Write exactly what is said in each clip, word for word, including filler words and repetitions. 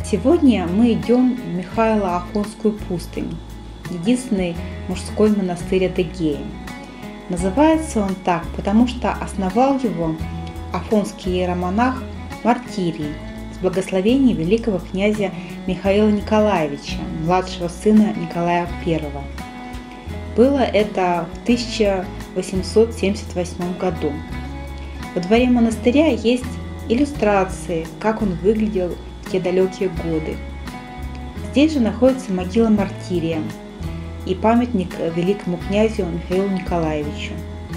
Сегодня мы идем в Михайло-Афонскую пустынь, единственный мужской монастырь Адыгеи. Называется он так, потому что основал его афонский иеромонах Мартирий с благословения великого князя Михаила Николаевича, младшего сына Николая Первого. Было это в тысяча восемьсот семьдесят восьмом году. Во дворе монастыря есть иллюстрации, как он выглядел в те далекие годы. Здесь же находится могила Мартирия и памятник великому князю Михаилу Николаевичу,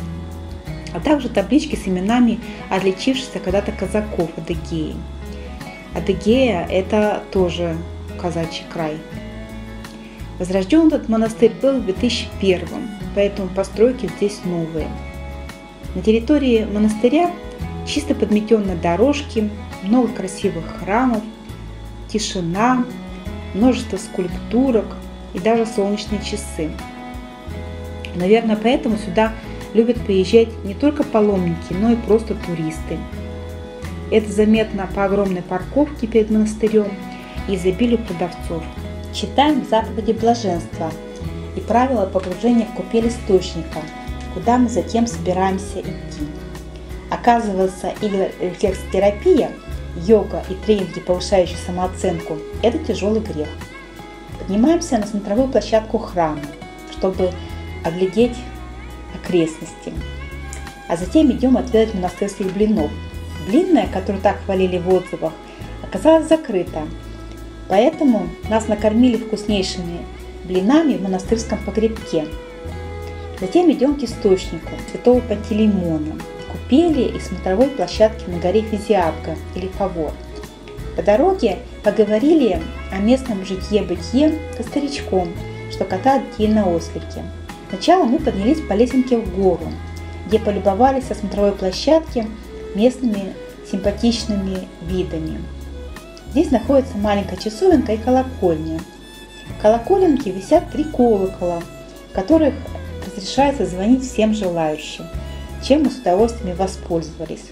а также таблички с именами отличившихся когда-то казаков Адыгеи. Адыгея – это тоже казачий край. Возрожден этот монастырь был в две тысячи первом, поэтому постройки здесь новые. На территории монастыря чисто подметенные дорожки, много красивых храмов, тишина, множество скульптурок и даже солнечные часы. Наверное, поэтому сюда любят приезжать не только паломники, но и просто туристы. Это заметно по огромной парковке перед монастырем и изобилию продавцов. Читаем заповеди блаженства и правила погружения в купель источника, куда мы затем собираемся идти. Оказывается, и рефлексотерапия, йога и тренинги, повышающие самооценку – это тяжелый грех. Поднимаемся на смотровую площадку храма, чтобы оглядеть окрестности. А затем идем отведать монастырских блинов. Блинная, которую так хвалили в отзывах, оказалась закрыта. Поэтому нас накормили вкуснейшими блинами в монастырском погребке. Затем идем к источнику святого Пантелеймона, купели и смотровой площадки на горе Физиапка или Фавор. По дороге поговорили о местном житье-бытие со старичком, что катает детей на ослике. Сначала мы поднялись по лесенке в гору, где полюбовались со смотровой площадки местными симпатичными видами. Здесь находится маленькая часовенка и колокольня. В колоколенке висят три колокола, в которых разрешается звонить всем желающим, чем мы с удовольствием воспользовались.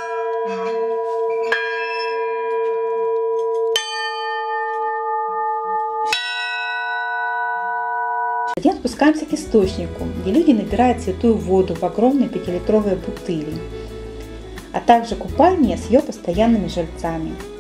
Затем спускаемся к источнику, где люди набирают святую воду в огромные пятилитровые бутыли, а также купальни с ее постоянными жильцами.